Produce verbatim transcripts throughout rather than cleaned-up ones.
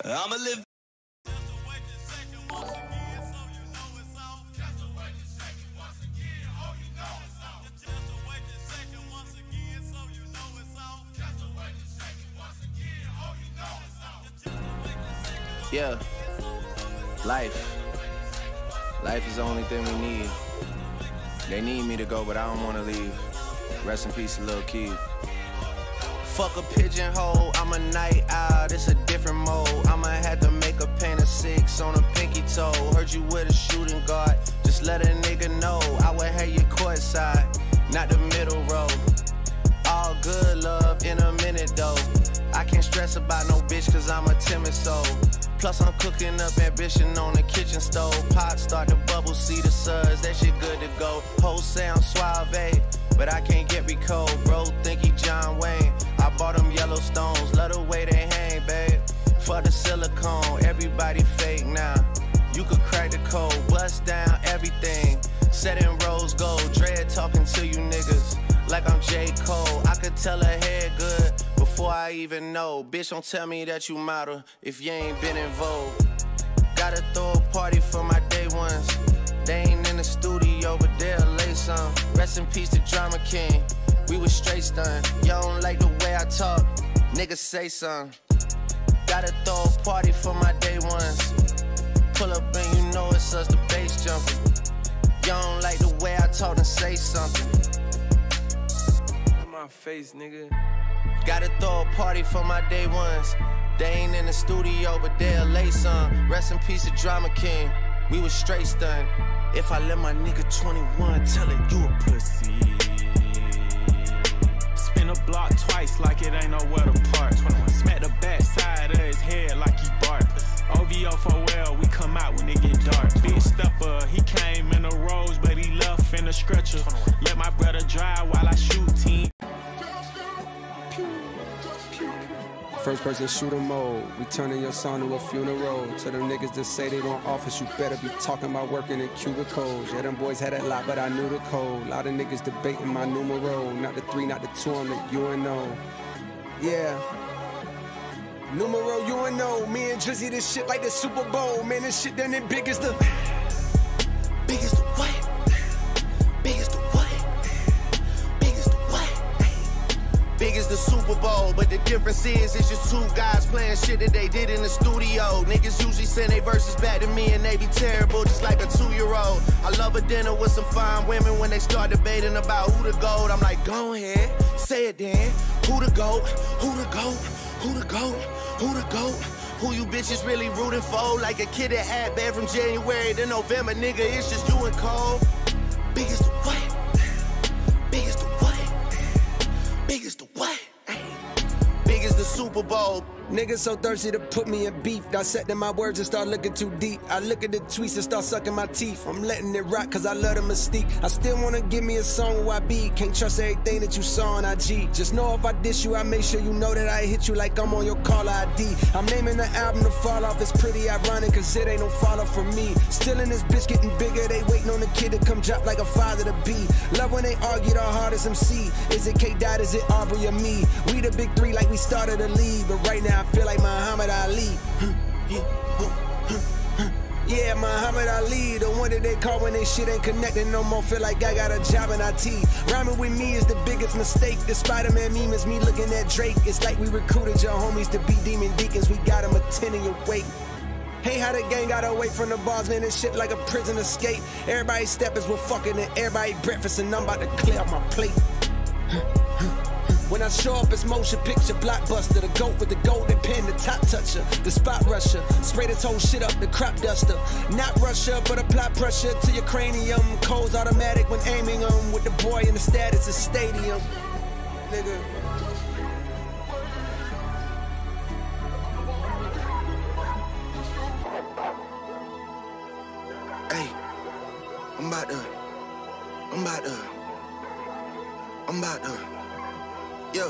I'ma live. Yeah, life. Life is the only thing we need. They need me to go, but I don't want to leave. Rest in peace, Lil Keith. Fuck a pigeonhole, I'm a night owl, it's a different mode. I'ma have to make a paint of six on a pinky toe. Heard you with a shooting guard, just let a nigga know. I would have you courtside, not the middle row. All good love in a minute though. I can't stress about no bitch cause I'm a timid soul. Plus I'm cooking up ambition on the kitchen stove. Pot start to bubble, see the suds, that shit good to go. Whole sound suave, but I can't get me cold. Bro, think he John Wayne. I bought them Yellowstones, love the way they hang, babe. For the silicone, everybody fake now. You could crack the code, bust down everything. Set in rose gold, dread talking to you niggas like I'm J. Cole. I could tell her head good before I even know. Bitch, don't tell me that you model if you ain't been in vogue. Gotta throw a party for my day ones. They ain't in the studio, but they'll lay some. Rest in peace to Drama King. We was straight stunned. Y'all don't like the way I talk, niggas say something. Gotta throw a party for my day ones. Pull up and you know it's us, the bass jumping. Y'all don't like the way I talk, and say something. In my face, nigga. Gotta throw a party for my day ones. They ain't in the studio, but they'll lay some. Rest in peace to Drama King. We was straight stunned. If I let my nigga twenty-one tell it, you a pussy. Spin a block twice like it ain't nowhere to park. Smack the back side of his head like he bark. O V O for well, we come out when it get dark. Big stepper, he came in a rose, but he left in a stretcher. Let my brother drive while I shoot team. First person shooter mode, we turning your son to a funeral. To them niggas that say they want office, you better be talking about working in cubicles. Yeah, them boys had a lot, but I knew the code. Lot of niggas debating my numero. Not the three, not the two, I'm the U N O. Yeah. Numero U N O. Me and Drizzy, this shit like the Super Bowl. Man, this shit done it big as the... Big as the what? Big as the what? Big as the what? Big as the Super Bowl, but the difference is it's just two guys playing shit that they did in the studio. Niggas usually send their verses back to me and they be terrible, just like a two-year-old. I love a dinner with some fine women. When they start debating about who the GOAT, I'm like, go ahead, say it then. Who the GOAT? Who the GOAT? Who the GOAT? Who the GOAT? Who you bitches really rooting for? Like a kid that had bad from January to November, nigga, it's just you and Cole. Big as the what? Big as the what? Big as the what? Big as the Super Bowl. Niggas so thirsty to put me in beef. Dissecting my words and start looking too deep. I look at the tweets and start sucking my teeth. I'm letting it rock cause I love the mystique. I still wanna give me a song where I be. Can't trust everything that you saw on I G. Just know if I diss you, I make sure you know that I hit you like I'm on your caller I D. I'm naming the album to fall off. It's pretty ironic cause it ain't no follow for me. Still in this bitch getting bigger. They waiting on the kid to come drop like a father to be. Love when they argue the hardest M C. Is it K Dot, is it Aubrey or me? We the big three like we started a league. But right now I feel like Muhammad Ali. Yeah, Muhammad Ali, the one that they call when they shit ain't connecting no more. Feel like I got a job in I T. Rhyming with me is the biggest mistake. The Spider-Man meme is me looking at Drake. It's like we recruited your homies to be demon deacons. We got them attending your wake. Hey, how the gang got away from the bars, man, this shit like a prison escape. Everybody steppers with fucking and everybody breakfast, and I'm about to clear out my plate. When I show up, it's motion picture blockbuster. The GOAT with the golden pen, the top toucher, the spot rusher. Spray this whole shit up, the crop duster. Not Russia, but apply pressure to your cranium. Cold's automatic when aiming them. With the boy in the status of stadium. Nigga. Hey, I'm about to, I'm about to, I'm about to, yeah,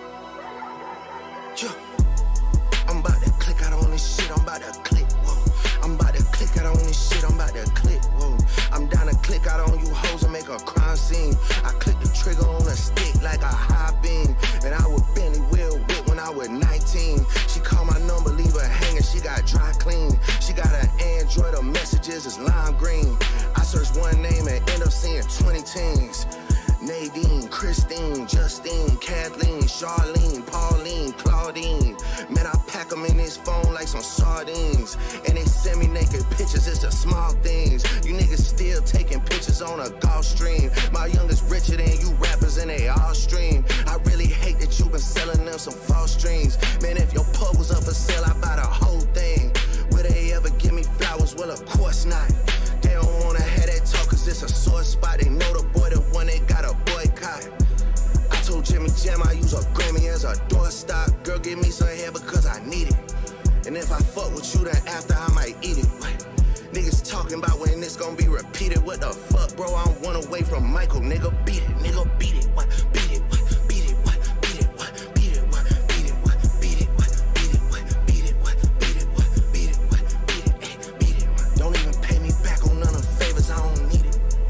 yeah. I'm about to click out on this shit, I'm about to click, whoa. I'm about to click out on this shit, I'm about to click, whoa. I'm down to click out on you hoes and make a crime scene. I click the trigger on a stick like a high beam, and I would Benny Will whip when I was nineteen. She called my number, leave her hanging, she got dry clean. She got an Android, her messages is lime green. I searched one name and end up seeing twenty teens. Nadine, Christine, Justine, Kathleen, Charlene, Pauline, Claudine. Man, I pack them in this phone like some sardines. And they send me naked pictures, it's the small things. You niggas still taking pictures on a golf stream. My youngest richer than you rappers and they all stream. I really hate that you been selling them some false dreams. Man, if your pub was up for sale, I buy the whole thing. Will they ever give me flowers? Well, of course not. They don't wanna have that talk cause it's a sore spot. They know the boy, the one they got a boycott. I told Jimmy Jam I use a Grammy as a doorstop. Girl, give me some hair because I need it. And if I fuck with you, then after I might eat it. What? Niggas talking about when this gon' be repeated. What the fuck, bro? I'm one away from Michael. Nigga, beat it. Nigga, beat it. What? Beat it. What? Beat it. What? Beat it. What? Beat it. What? Beat it. What? Beat it. What? Beat it. What? Beat it. What? Beat it. What? Beat it. What? Beat it. Ay, beat it. What? Don't even pay me back on none of the favors. I don't need it.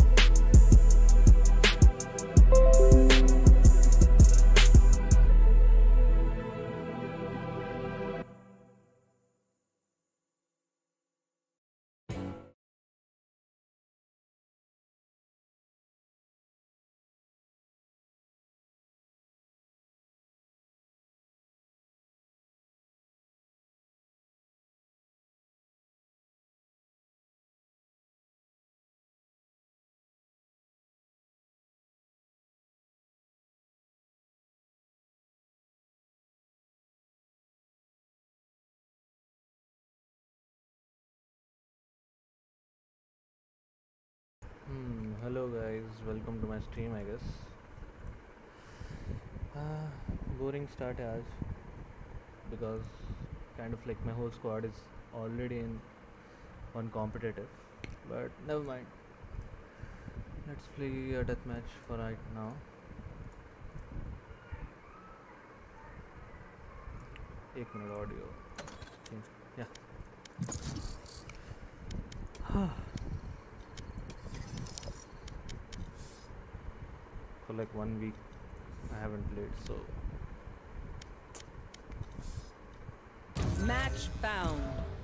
Hmm, hello guys, welcome to my stream I guess. Uh, boring start as because kind of like my whole squad is already in on competitive, but never mind. Let's play a deathmatch for right now. एक minute audio change. Yeah. For like one week I haven't played, so match found.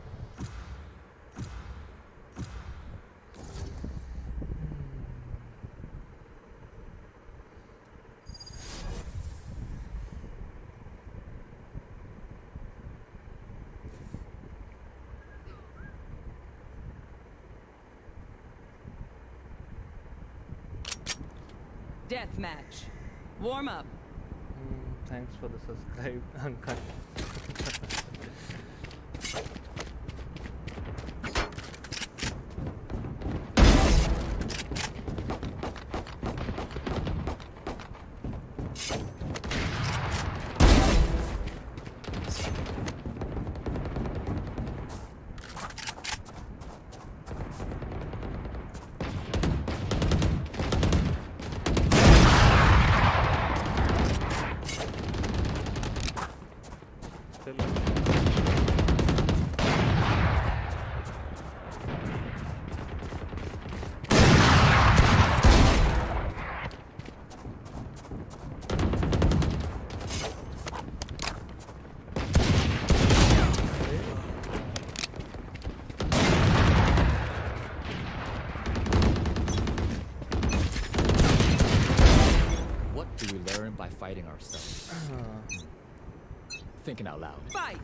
Death match. Warm up. mm, thanks for the subscribe, Uncle. Fighting ourselves. Uh. Thinking out loud. Fight!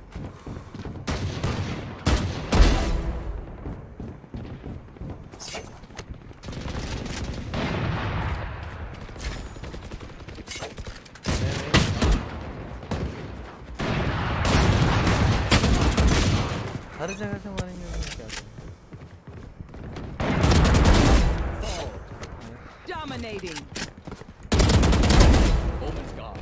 हर जगह से मारेंगे क्या? Dominating. Omen's gone.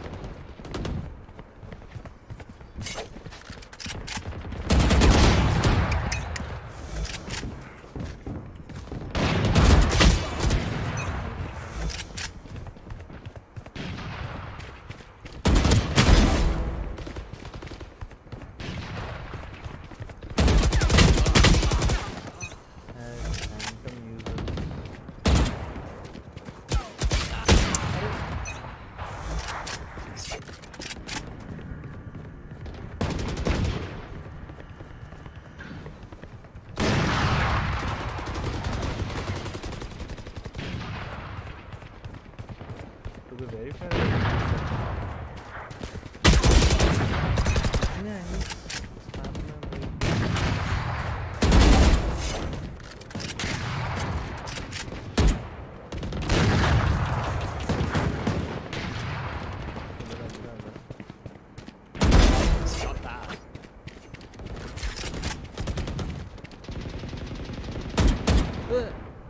to be very fair. Yeah, he's stamina very Got that. Uh.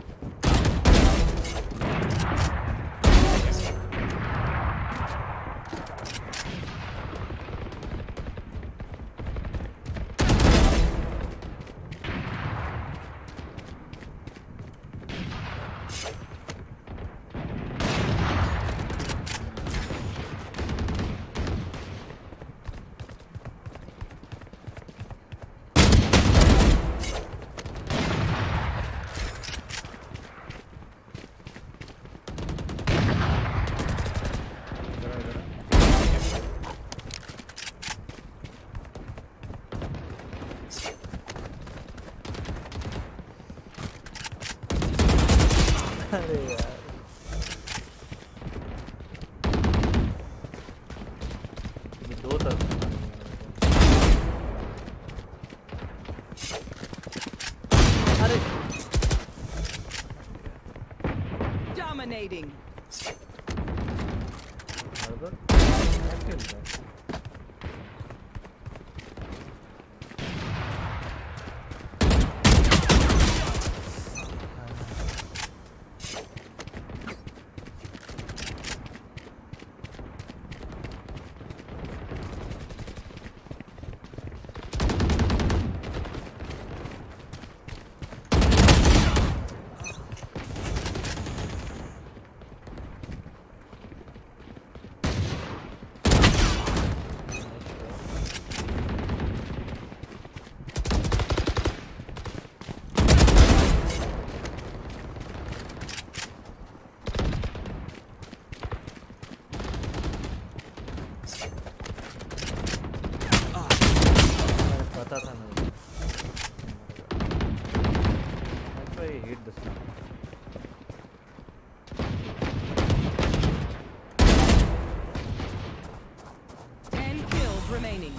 अरे यार ये दो तरफ अरे Dominating. बराबर क्या खेल रहा है पता था मुझे That's why I hate this now. Ten kills remaining.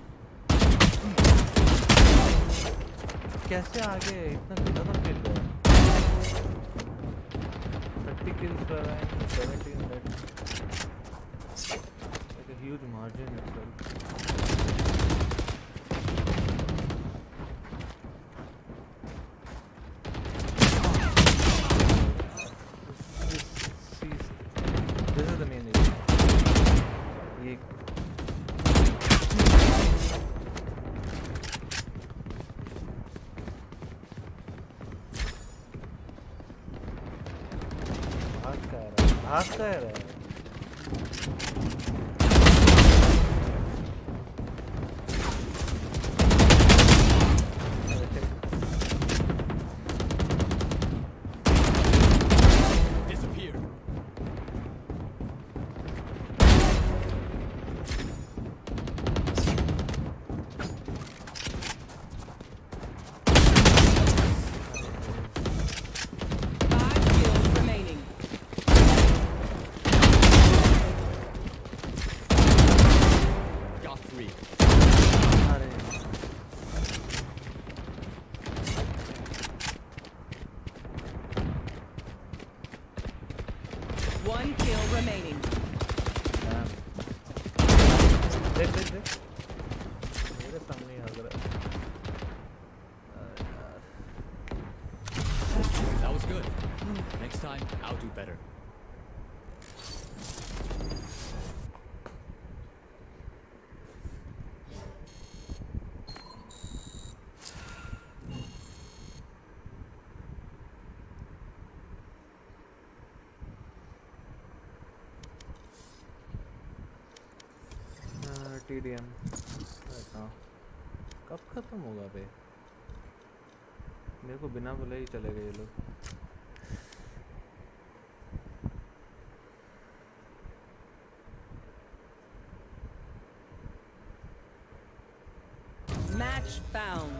कैसे आगे इतना गंदा था खेल रहा है thirty kills per round seventeen that like a huge margin itself. This is the main issue. ये भाग का रहा है भाग का रहा है Disappear. Five kills remaining. Got three. अरे One kill remaining. damn देख देख देख मेरे सामने ही हग रहा है अरे यार That was good. Next time, I'll do better. T D M कब खत्म होगा बे मेरे को बिना बोले ही चले गए ये लोग Match found.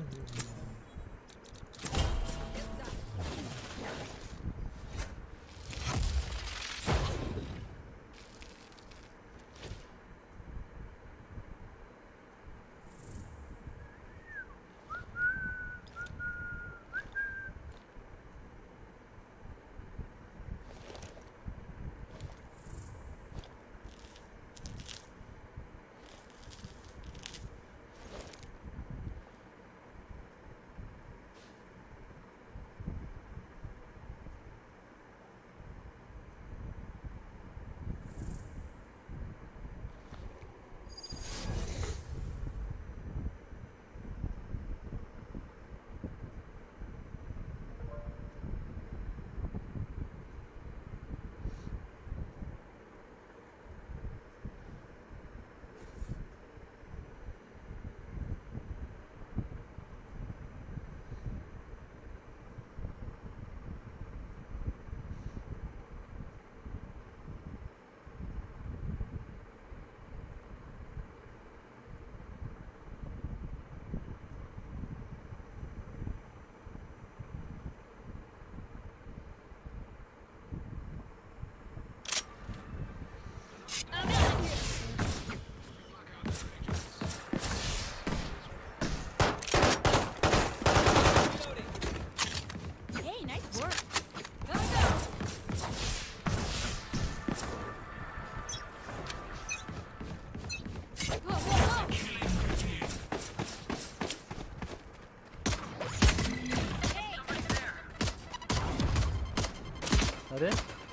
अरे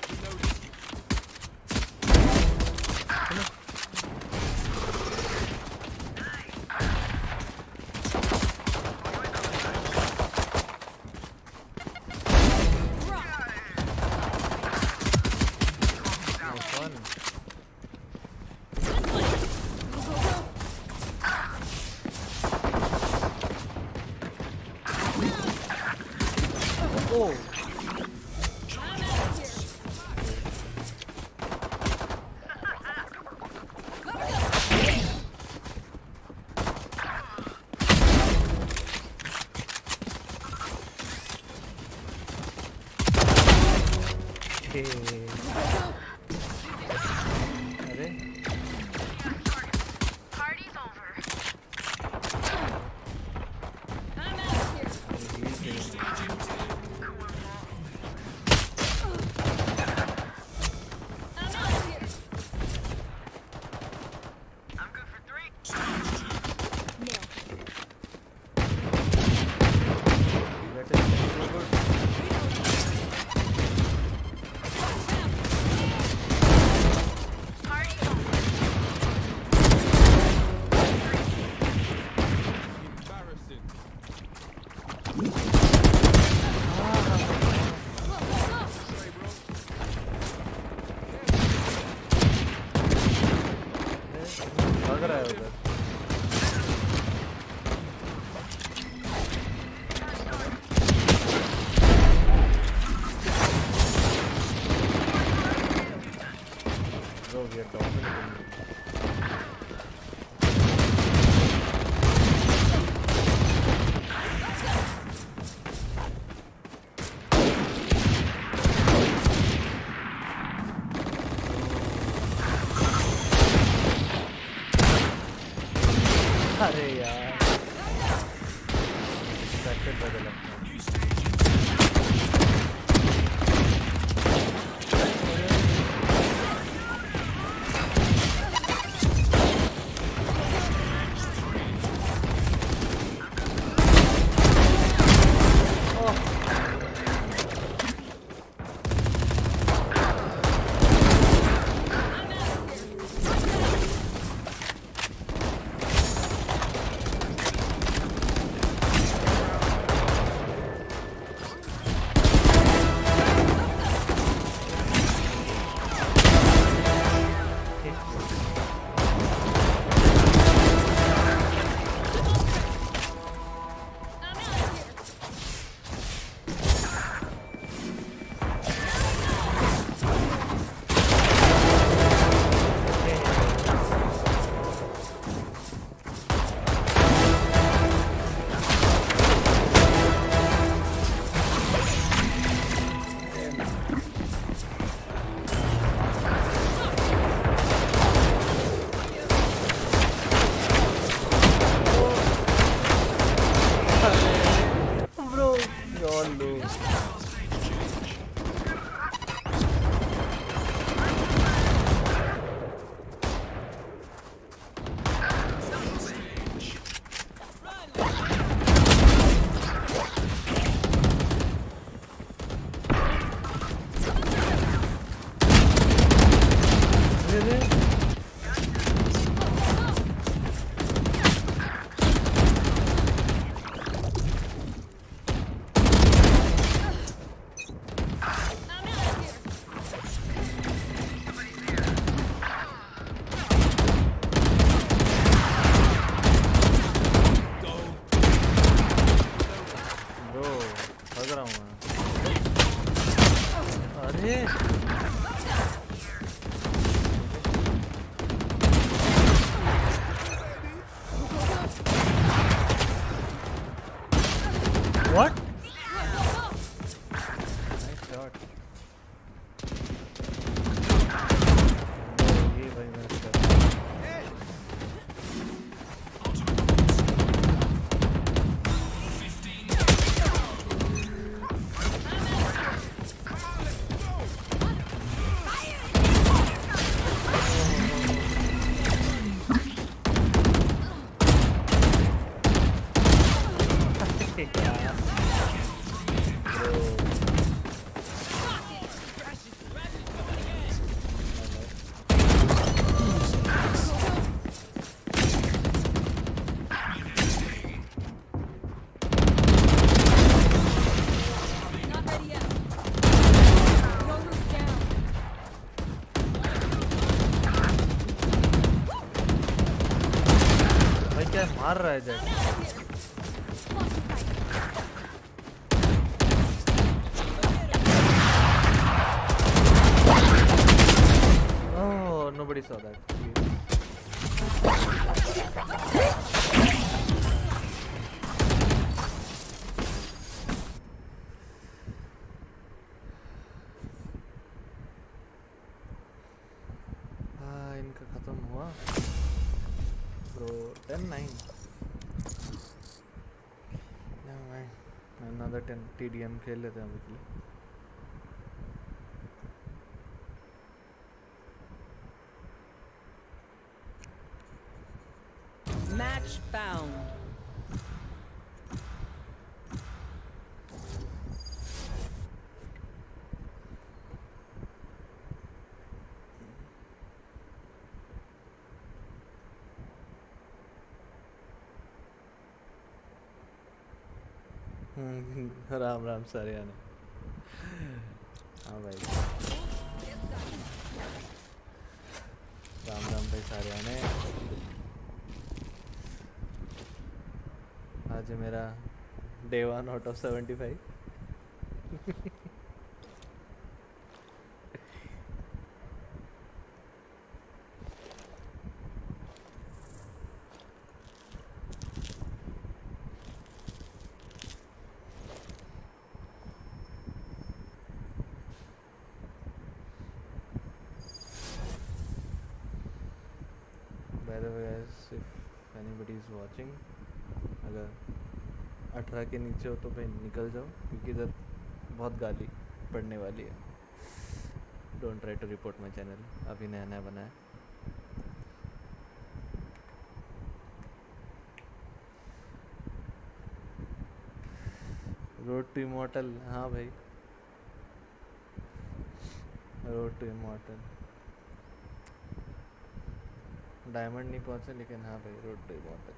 अरे यार बदला What? Nice shot. Oh, ये भाई मैं इसका मार रहा है Jack oh nobody saw that हाँ इनका खत्म हुआ bro ten nine never mind another ten T D M खेल लेते हैं अभी के लिए Match found. राम राम सारियाने हाँ भाई राम राम भाई सारियाने आज मेरा day one out of seventy five watching अगर अठारह के नीचे हो तो भाई निकल जाओ क्योंकि इधर बहुत गाली पड़ने वाली है don't try to report my channel अभी नया नया बनाया रोड टू इमॉर्टल हाँ भाई रोड टू इमॉर्टल डायमंड नहीं पहुंचे लेकिन हाँ भाई रोड टू इमॉर्टल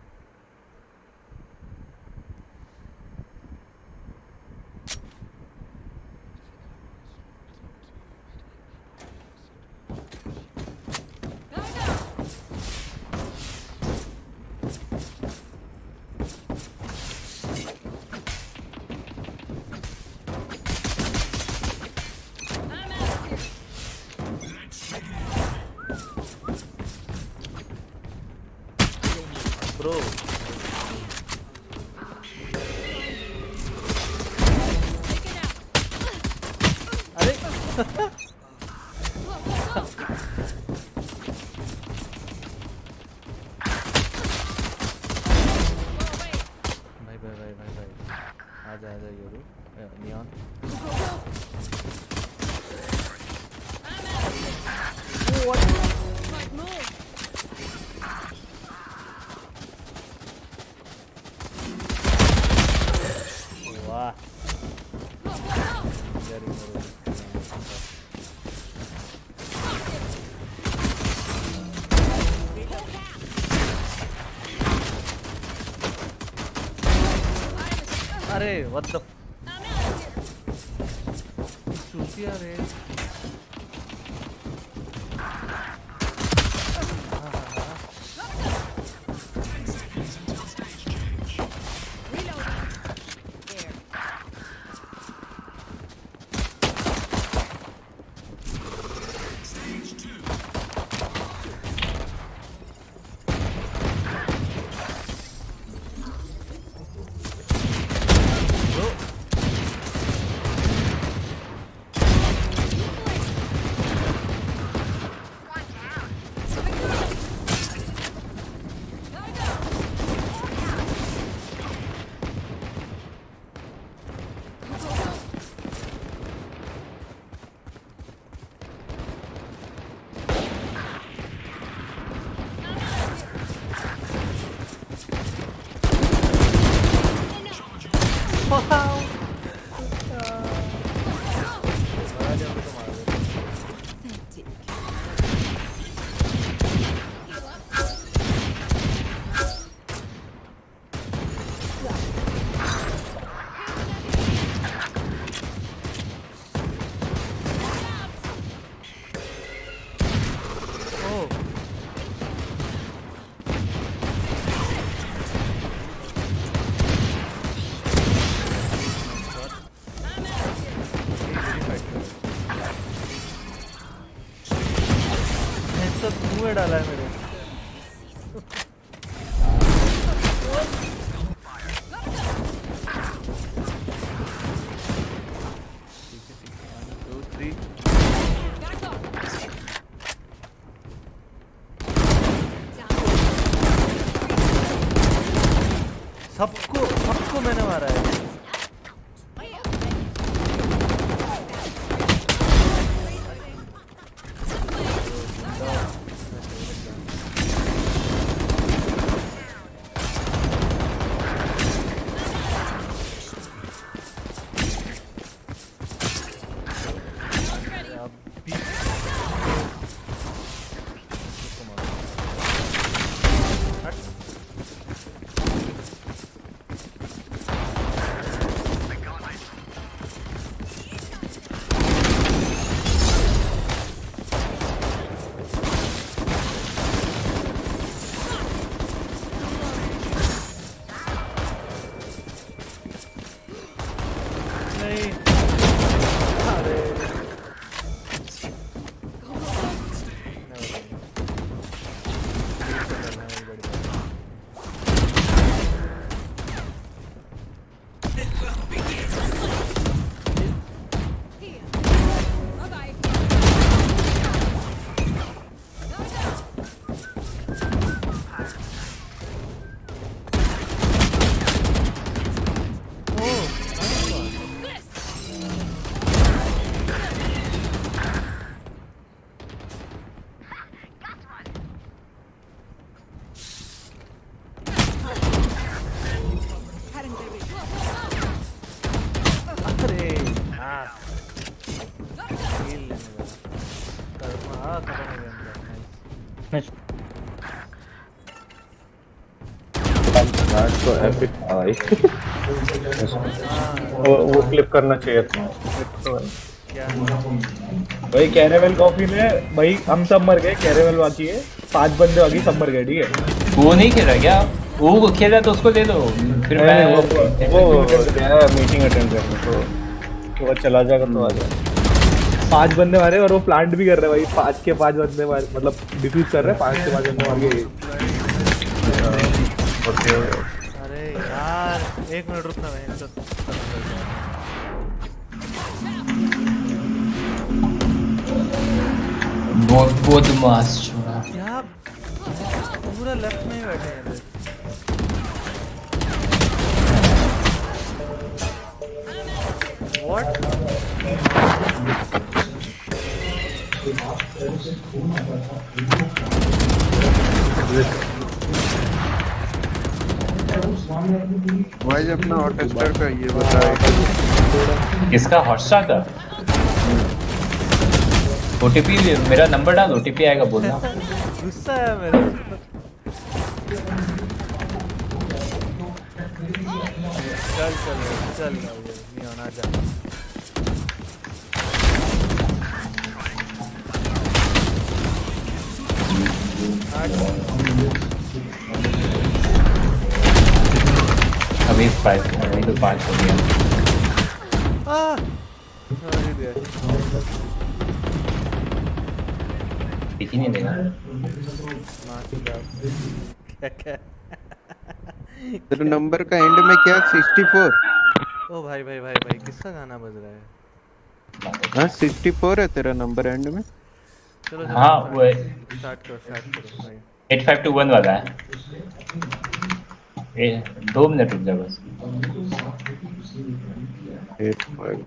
अरे what the चूतिया रे में डाला है मेरे। सबको सबको मैंने मारा है। तो एपिक भाई वो वो क्लिप करना चाहिए था भाई। कैरेवल कॉफी में भाई हम सब मर गए, कैरेवल बाकी है, पांच बंदे बाकी सब मर गए, ठीक है। वो नहीं खेल रहा क्या? वो खेल रहा तो उसको ले लो फिर। मैं वो वो मीटिंग अटेंड करने तो वो चला जाएगा तो आ जाएगा। पांच बंदे मारे और वो प्लांट भी कर रहे हैं भाई, पांच के पांच बंदे मारे, मतलब डिफ्यूज कर रहे हैं, पांच के पांच बंदे मार के। अरे यार एक मिनट रुकना मैं इनका बहुत बहुत मास छोड़ा क्या पूरा लेफ्ट में ही बैठे हैं। व्हाट भाई अपना हॉटस्टार का ये बताए। किसका? हॉटस्टार का ओटीपी मेरा नंबर डाल, ओटीपी आएगा बोलना। गुस्सा है मेरा। चल चल चल नियॉन आजा। अभी फाइव अभी तो पाँच हो गया। ठीक ही नहीं देगा। तेरे नंबर का एंड में क्या सिक्सटी फोर? ओ भाई भाई भाई भाई किसका गाना बज रहा है? हाँ सिक्सटी फोर है तेरा नंबर एंड में। चलो हाँ वो स्टार्ट करो स्टार्ट करो भाई। एट फाइव टू वन वाला है। ए, दो मिनट रुक जा बस। एट फाइव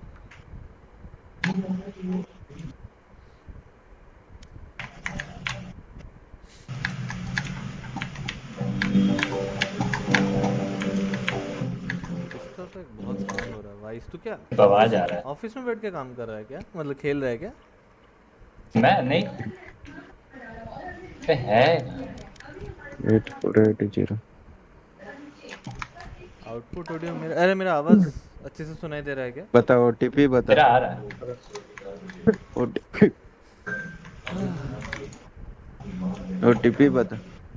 बहुत साउंड हो रहा है भाई। तू क्या आवाज आ रहा है? ऑफिस में बैठ के काम कर रहा है क्या? मतलब खेल रहा है क्या? मैं नहीं है। Eight four eight zero output audio मेरा। अरे मेरा आवाज अच्छे से सुनाई दे रहा है क्या? बता ओटीपी बता। तेरा आ रहा है ओटीपी ओटीपी बता।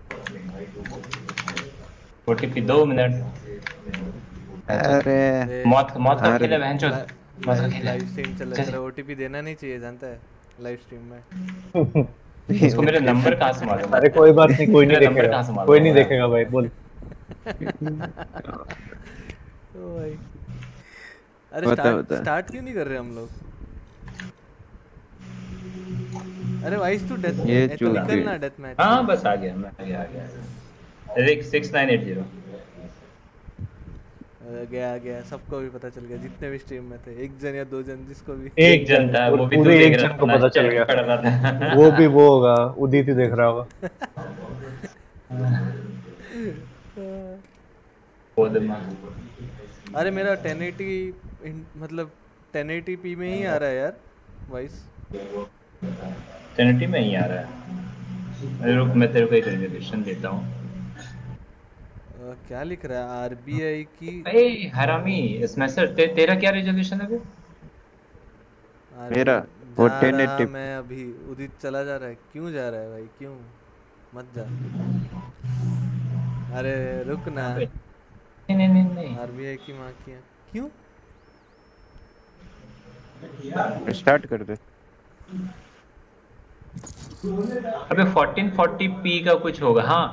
ओटीपी दो मिनट। अरे मौत मौत का खेला बहन चोद। मौत का खेला लाइव स्ट्रीम चल रहा है। ओटीपी देना नहीं चाहिए जानता है लाइव स्ट्रीम में। इसको मेरे नंबर कहाँ से मालूम? अरे कोई बात नहीं, कोई नहीं मेरा नंबर देखेगा, कहाँ से मालूम कोई नहीं होगा? देखेगा भाई, बोल। ओ भाई अरे बता, स्टार्ट बता। स्टार्ट क्यों नहीं कर रहे हम लोग? अरे वाइस तू डेथ ये तो चूक निकल गई। ना डेथ मैच। हाँ बस आ गया, मैं आ गया आ गया। एक सिक्स नाइन एट जीरो। गया गया, सबको भी पता चल गया, जितने भी स्ट्रीम में थे, एक जन या दो जन जिसको भी। एक जन था, वो भी पूरे तू एक देख जन रहा को था, पता चल चैट पढ़ रहा था। गया। वो भी वो होगा, उदित ही देख रहा होगा। बोधमा। अरे मेरा टेन एटी मतलब टेन एटी पी में ही आ रहा है यार वॉइस। टेन एटी में ही आ रहा है। अरे रुक, मैं तेरे को एक रेजोल्यूशन देता हूँ। क्या लिख रहा है? आरबीआई की। ए हरामी स्मैशर, ते, तेरा क्या रेजोल्यूशन है? मेरा वो टेन एटी। मैं अभी उदित चला जा रहा है, क्यों जा रहा है भाई, क्यों? मत जा। अरे रुक ना। नहीं नहीं नहीं नहीं। आरबीआई की माँ की है, क्यों? स्टार्ट कर दे। अबे फोर्टीन फोर्टी पी का कुछ होगा। हाँ